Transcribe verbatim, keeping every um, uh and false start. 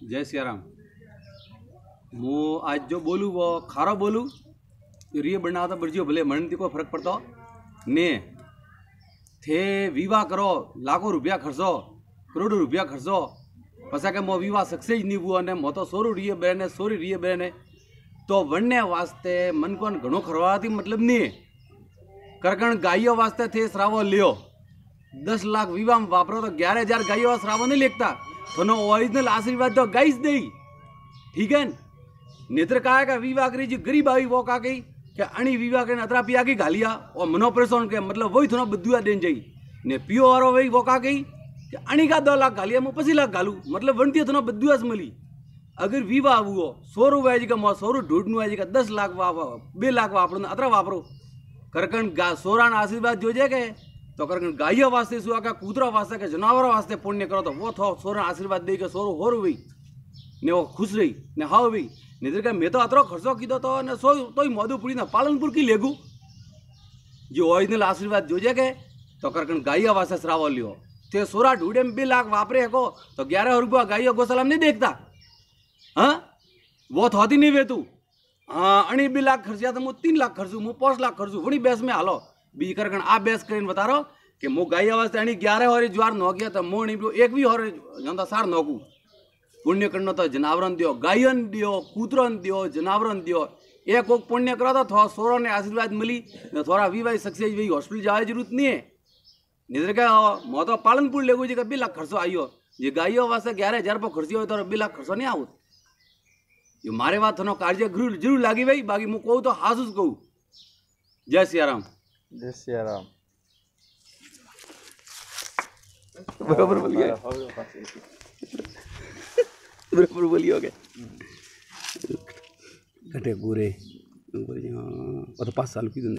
जय सिया राम। मु आज जो बोलूँ वो खारो बोलूँ रिय बना तो बरजियो भले मन को फर्क पड़ता ने थे विवाह करो लाखों रुपया खर्चो करोड़ों रुपया खर्चो पसा के मो विवाह सक्सेस नहीं हुआ ने मो तो सोरू रिय बहने सोरी रिय बहने तो वन्ने वास्ते मन को घणो खरवाती मतलब नहीं करकण गाइयों वास्ते थे श्रावो लियो दस लाख विवाह में वापरो तो ग्यारह हजार गाइयों श्रावो नहीं लेता थोनो ओरिजिनल आशीर्वाद तो गाइस दे ठीक है नेत्र कहा का विवाह करी जी गरीब आई वो का गई कि अणी विवाह करने अतरा पिया की गालिया और मनोपरेशन के मतलब वही थोड़ा बदुआ देन जाई ने पियो वारो वही वो का गई कि अणी का दो लाख गालिया मैं पची लाख गालू मतलब वनती थोड़ा बदुआ से मिली अगर विवाह हुआ सौ रुपये जी का सौ रु ढूंढ नु जी का दस लाख वाप बे लाख वापरो अतरा वापरो करकन गा सोरान आशीर्वाद जो जे के तो करकन गाय वास्ते सुआ का कूतरा वास्ते के जनावर वास्ते पुण्य करो तो वो थो सोरान आशीर्वाद दे के सोरो हो रही ने वो खुश रही ने हाँ भाई निधर का मैं तो अतरो खर्चो की तो ने सो तो मधुपुरी ना पालनपुर की लेगू जो ओरिजिनल आशीर्वाद जो जे के तो करकन गाय वास्ते श्राव लियो ते सोरा ढूंढे में बे लाख वापरे को तो ग्यारह रुपया गाय गौशाला नहीं देखता हाँ वो थोड़ी नहीं वे तू हाँ अणी बे लाख खर्चिया तो मुझ तीन लाख खर्चू मुझ पाँच लाख खर्चू वही बेस में हालो बी करकन आ बेस कर बता रहा कि मु गाय वास्ते अणी ग्यारह हो ज्वार नौकिया तो मो एक भी हो जनता सार नौकू पुण्य करना तो जनावरन दियो गायन दियो कूतरन दियो जनावरन दियो एक ओक पुण्य करो तो थोड़ा सोरो ने आशीर्वाद मिली न थोड़ा वी वाई सक्सेस वही हॉस्पिटल जाए जरूरत नहीं है निधर का मो तो पालनपुर लेगू जी का बे लाख खर्चो आइयो ये गाइयों वास्ते ग्यारह हजार रुपये खर्ची हो तो बे लाख खर्चो नहीं आओ ये मारे बात थोड़ा कार्य जरूर जरूर लागी भाई बाकी मु कहूँ तो हासूस कहूँ। जय सिया राम। जय सिया राम। बराबर बोलिए बराबर बोलिए ओके घटे पूरे और तो पाँच साल की